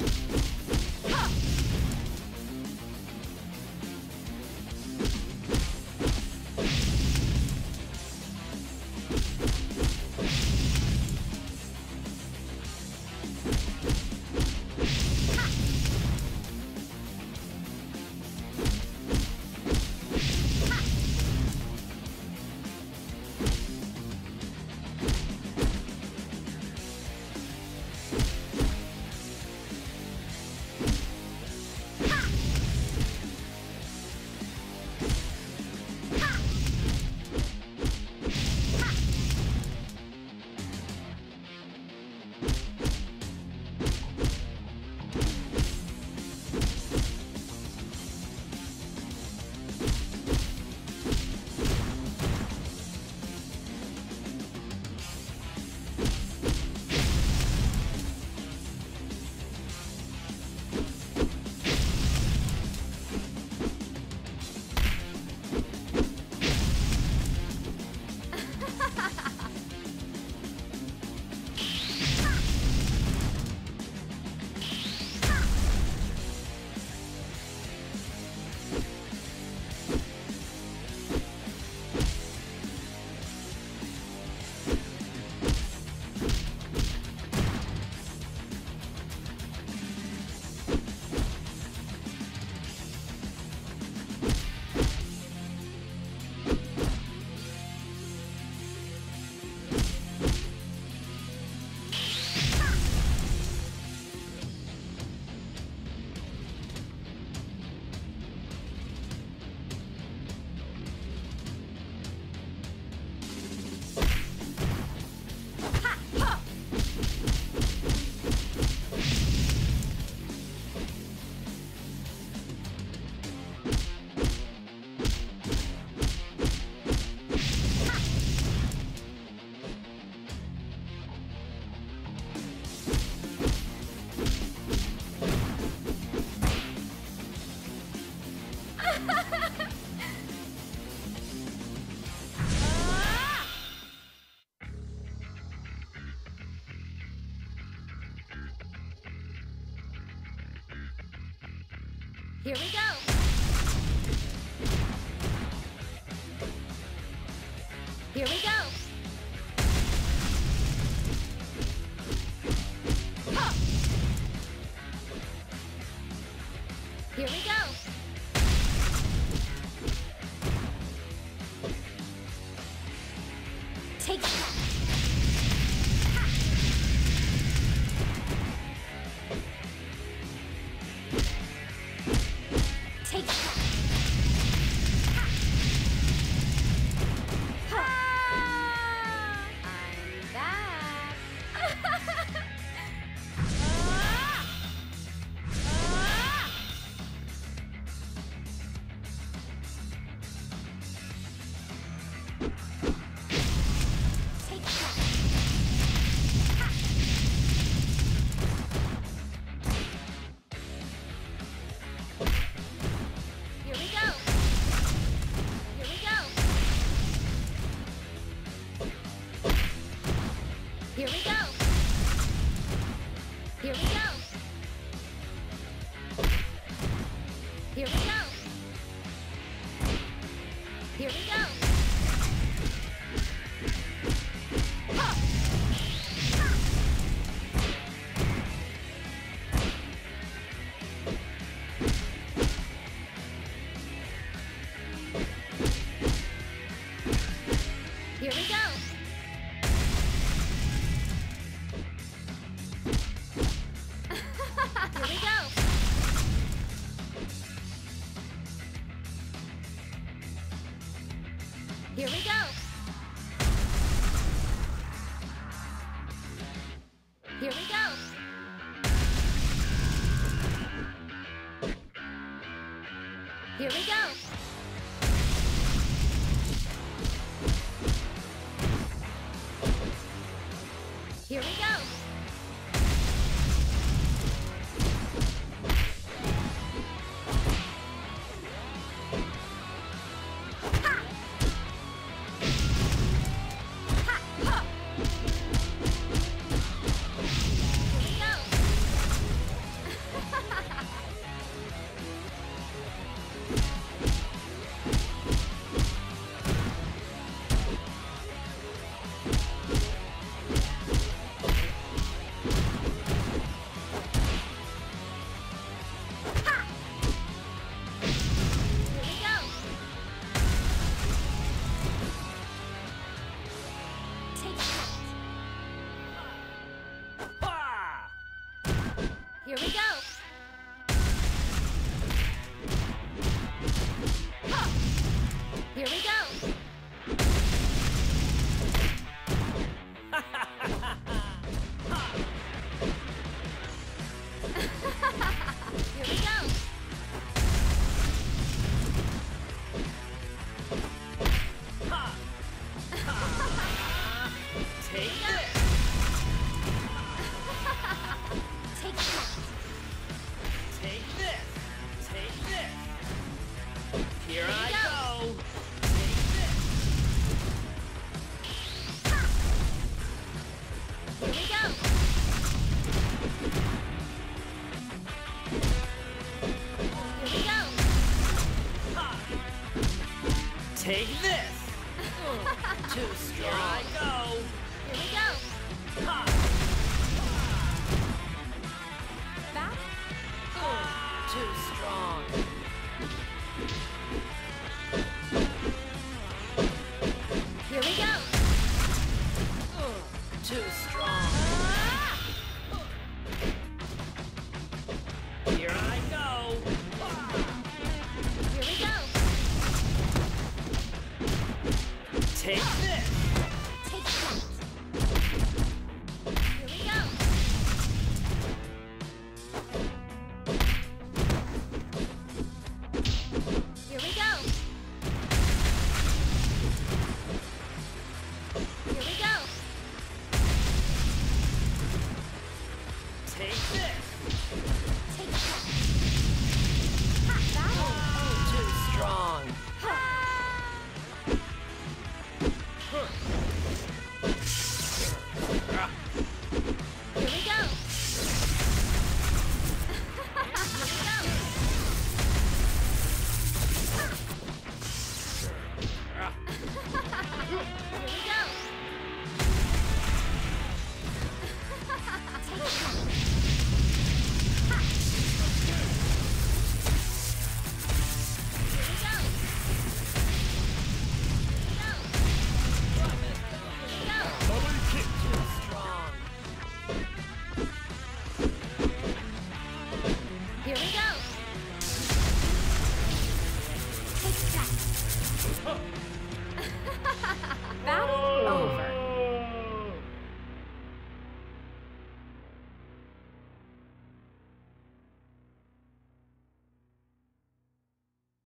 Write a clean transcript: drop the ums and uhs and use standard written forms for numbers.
Here we go! Here we go! Huh. Here we go! Take that! Take that! I'm back! Take that! Here we go! Here we go! Here we go! Here we go! Here we go! Here we go! Ha! Here we go! Here we go! Here we go! Here we go! Here we go! Here we go! Ha! Ha! Ha! Here we go! Here we go. Here we go. Here we go. Take Here we this. Take that. Take this. Take this. Here we I go. go. Take this. Here we go. Here we go. Take this. Too strong. Here I go. Here we go. Back. Too strong. Here we go. Too strong. Here I go. Here we go. Take this. Take that. Here we go. Here we go. Here we go. Take this. Take